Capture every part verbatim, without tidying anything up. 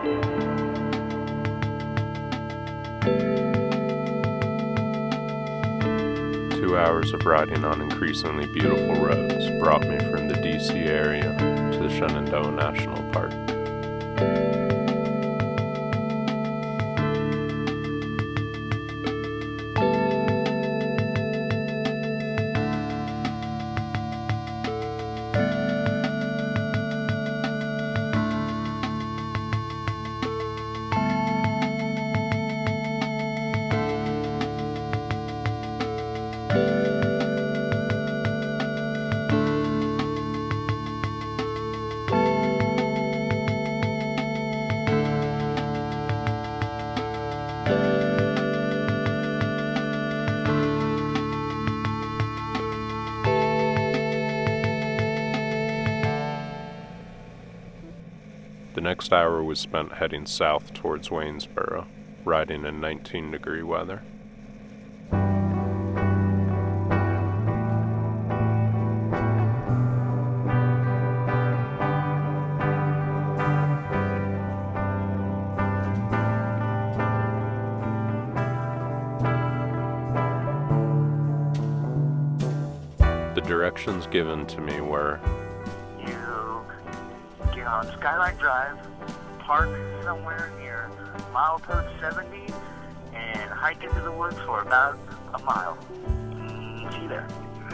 Two hours of riding on increasingly beautiful roads brought me from the D C area to the Shenandoah National Park. The next hour was spent heading south towards Waynesboro, riding in nineteen degree weather. The directions given to me were: on Skyline Drive, park somewhere near milepost seventy, and hike into the woods for about a mile. Mm, see you there.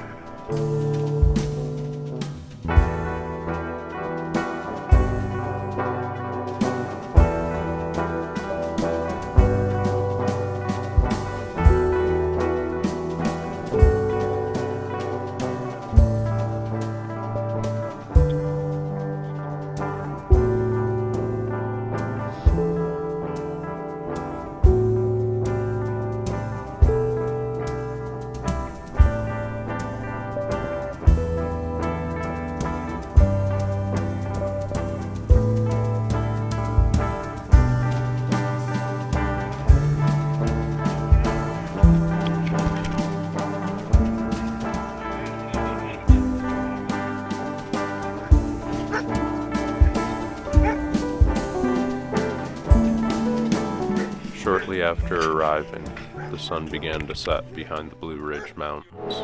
Shortly after arriving, the sun began to set behind the Blue Ridge Mountains.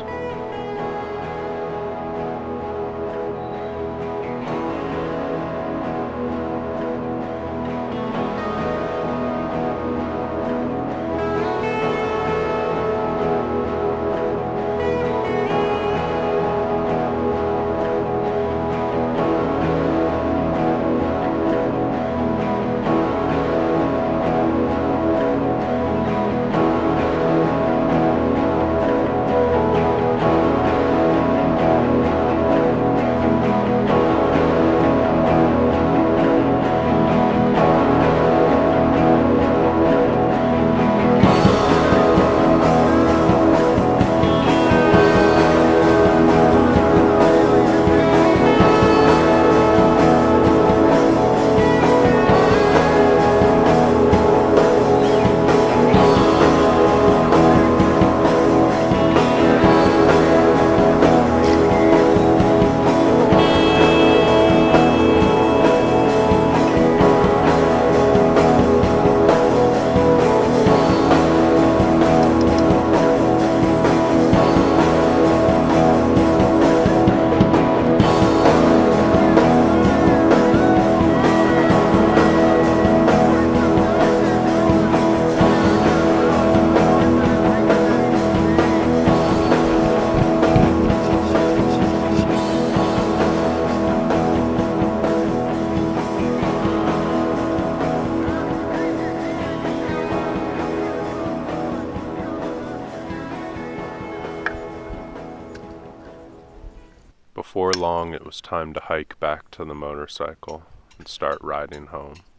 Before long, it was time to hike back to the motorcycle and start riding home.